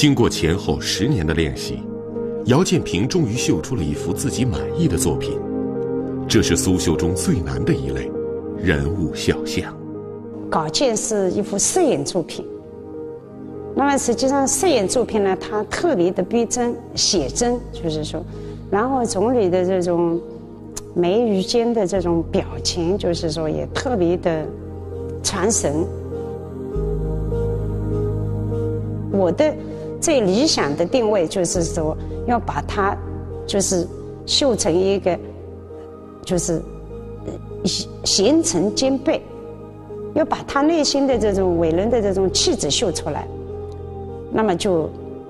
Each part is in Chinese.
经过前后10年的练习，姚建平终于绣出了一幅自己满意的作品。这是苏绣中最难的一类人物肖像。 稿件是一幅摄影作品，那么实际上摄影作品呢，它特别的逼真写真，就是说，然后总理的这种眉宇间的这种表情，就是说也特别的传神。我的最理想的定位就是说，要把它就是绣成一个就是贤臣兼备，要把他内心的这种伟人的这种气质绣出来，那么就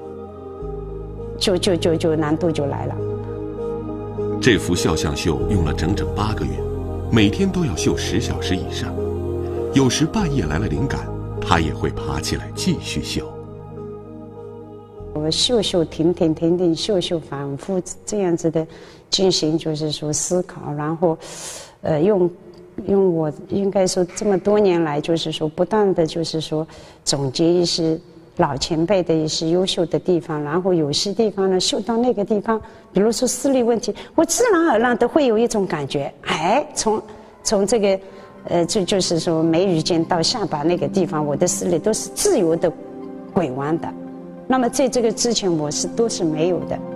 难度就来了。 这幅肖像绣用了整整8个月，每天都要绣10小时以上。有时半夜来了灵感，他也会爬起来继续绣。 我绣停绣反复这样子的进行，就是说思考，然后用我应该说这么多年来，就是说不断的就是说总结一些老前辈的一些优秀的地方，然后有些地方呢绣到那个地方，比如说视力问题，我自然而然都会有一种感觉，哎，从这个就是说眉宇间到下巴那个地方，我的视力都是自由的拐弯的。那么在这个之前我都是没有的。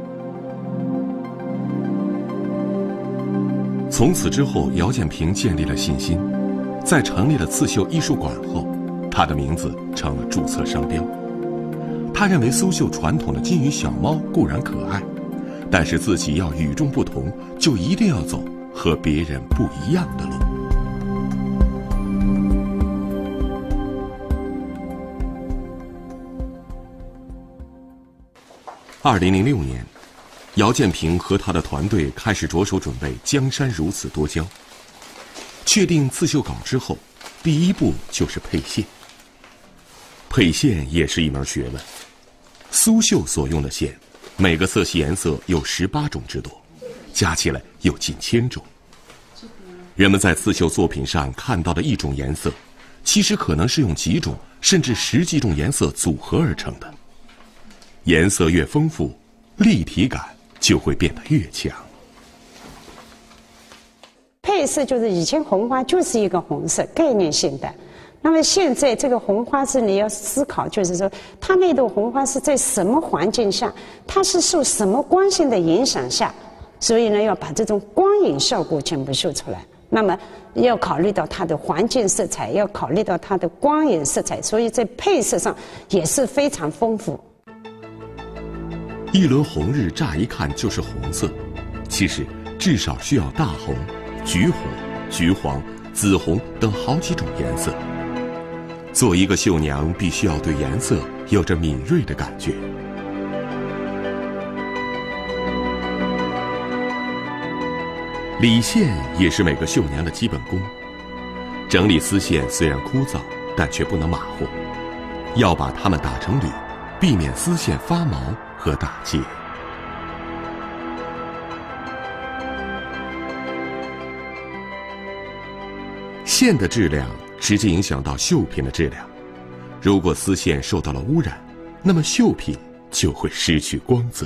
从此之后，姚建平建立了信心。在成立了刺绣艺术馆后，他的名字成了注册商标。他认为苏绣传统的金鱼小猫固然可爱，但是自己要与众不同，就一定要走和别人不一样的路。2006年，姚建平和他的团队开始着手准备《江山如此多娇》。确定刺绣稿之后，第一步就是配线。配线也是一门学问。苏绣所用的线，每个色系颜色有18种之多，加起来有近1000种。人们在刺绣作品上看到的一种颜色，其实可能是用几种甚至10几种颜色组合而成的。颜色越丰富，立体感就会变得越强。 配色就是以前红花就是一个红色概念性的，那么现在这个红花是你要思考，就是说它那朵红花是在什么环境下，它是受什么光线的影响下，所以呢要把这种光影效果全部绣出来。那么要考虑到它的环境色彩，要考虑到它的光影色彩，所以在配色上也是非常丰富。 一轮红日乍一看就是红色，其实至少需要大红、橘红、橘黄、紫红等好几种颜色。做一个绣娘，必须要对颜色有着敏锐的感觉。理线也是每个绣娘的基本功。整理丝线虽然枯燥，但却不能马虎，要把它们打成缕，避免丝线发毛和打结。线的质量直接影响到绣品的质量，如果丝线受到了污染，那么绣品就会失去光泽。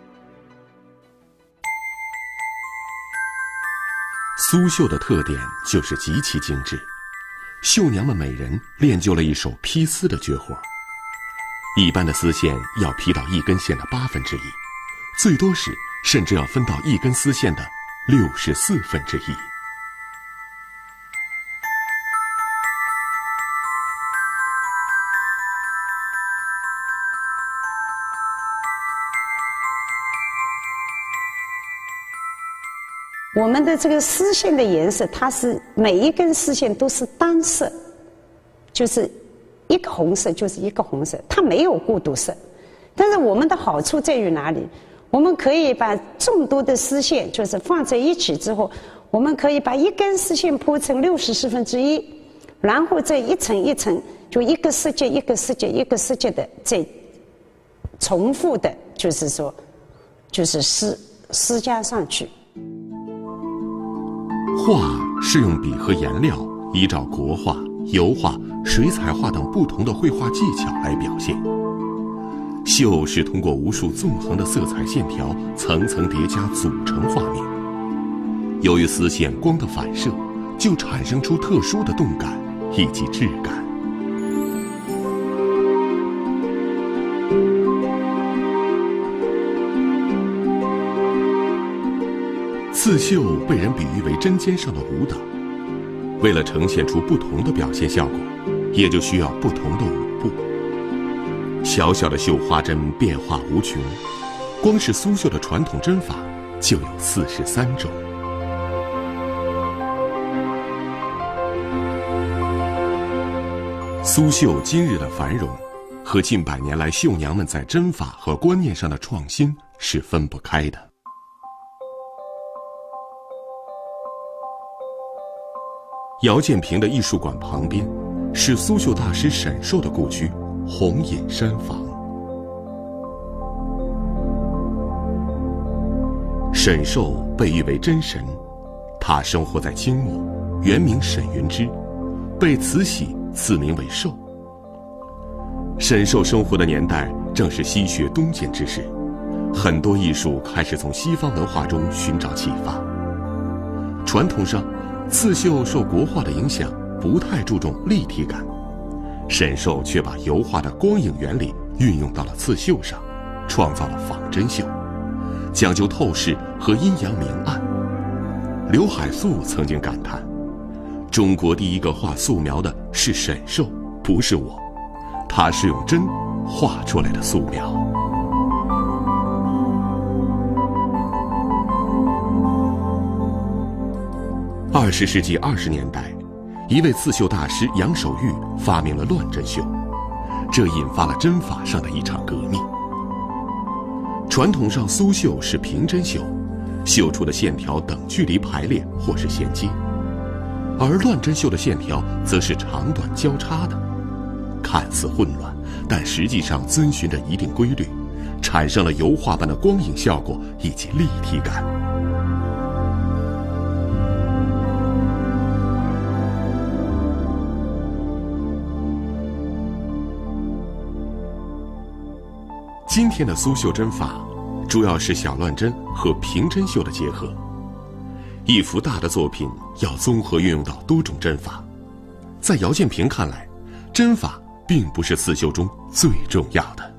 苏绣的特点就是极其精致，绣娘们每人练就了一手披丝的绝活。一般的丝线要披到一根线的1/8，最多时甚至要分到一根丝线的1/64。 我们的这个丝线的颜色，它是每一根丝线都是单色，就是一个红色就是一个红色，它没有过渡色。但是我们的好处在于哪里？我们可以把众多的丝线就是放在一起之后，我们可以把一根丝线铺成1/64，然后再一层一层，就一个丝节一个丝节一个丝节的再重复的，就是说，就是施加上去。 画是用笔和颜料依照国画、油画、水彩画等不同的绘画技巧来表现。 绣是通过无数纵横的色彩线条层层叠加组成画面，由于丝线光的反射，就产生出特殊的动感以及质感。刺绣被人比喻为针尖上的舞蹈，为了呈现出不同的表现效果，也就需要不同的舞步。小小的绣花针变化无穷，光是苏绣的传统针法就有43种。苏绣今日的繁荣，和近100年来绣娘们在针法和观念上的创新是分不开的。姚建平的艺术馆旁边，是苏绣大师沈寿的故居红隐山房。沈寿被誉为真神，他生活在清末，原名沈云之，被慈禧赐名为寿。沈寿生活的年代正是西学东渐之时，很多艺术开始从西方文化中寻找启发。传统上，刺绣受国画的影响，不太注重立体感，沈寿却把油画的光影原理运用到了刺绣上，创造了仿真绣，讲究透视和阴阳明暗。刘海粟曾经感叹，中国第一个画素描的是沈寿，不是我，他是用针画出来的素描。20世纪20年代，一位刺绣大师杨守玉发明了乱针绣，这引发了针法上的一场革命。传统上苏绣是平针绣，绣出的线条等距离排列或是衔接，而乱针绣的线条则是长短交叉的，看似混乱，但实际上遵循着一定规律，产生了油画般的光影效果以及立体感。今天的苏绣针法主要是小乱针和平针绣的结合，一幅大的作品要综合运用到多种针法。在姚建平看来，针法并不是刺绣中最重要的。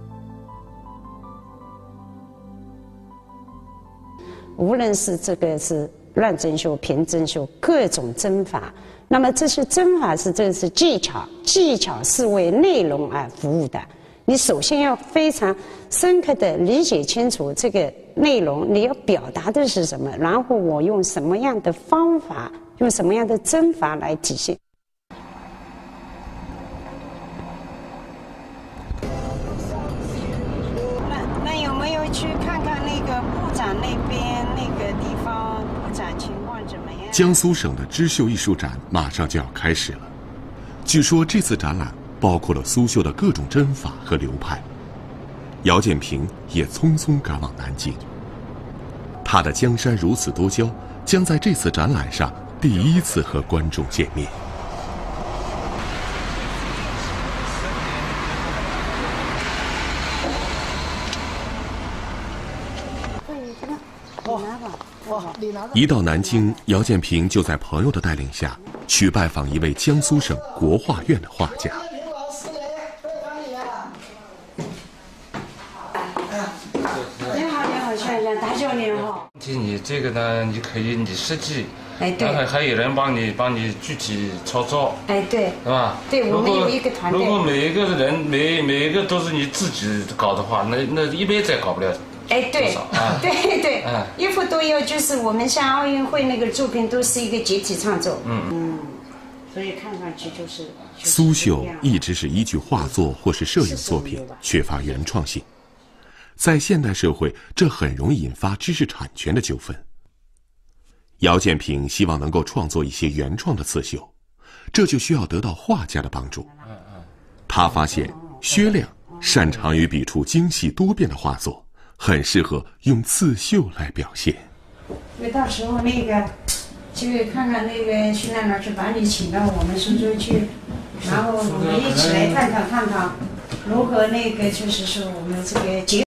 无论是这个是乱针绣、平针绣，各种针法，那么这些针法这是技巧，技巧是为内容而服务的。你首先要非常深刻地理解清楚这个内容，你要表达的是什么，然后我用什么样的方法，用什么样的针法来体现。那有没有去看看那个布展那边那个地方布展情况怎么样？ 江苏省的织绣艺术展马上就要开始了，据说这次展览包括了苏绣的各种针法和流派。姚建平也匆匆赶往南京。他的江山如此多娇将在这次展览上第一次和观众见面。一到南京，姚建平就在朋友的带领下去拜访一位江苏省国画院的画家。 大舅您好。 你这个呢，你可以你设计， 哎对， 然后还有人帮你具体操作， 哎对， 是吧？ 对，我们有一个团队。 如果每一个人每一个都是你自己搞的话，那一辈子也搞不了。 哎对，对对，一幅都有，就是我们像奥运会那个作品都是一个集体创作。所以看上去就是。 苏绣一直是依据画作或是摄影作品，缺乏原创性。在现代社会，这很容易引发知识产权的纠纷。姚建平希望能够创作一些原创的刺绣，这就需要得到画家的帮助。他发现薛亮擅长于笔触精细多变的画作，很适合用刺绣来表现。 因为到时候那个去看看那个薛亮老师把你请到我们苏州去，然后我们一起来探讨探讨。 如何那个就是说我们这个结。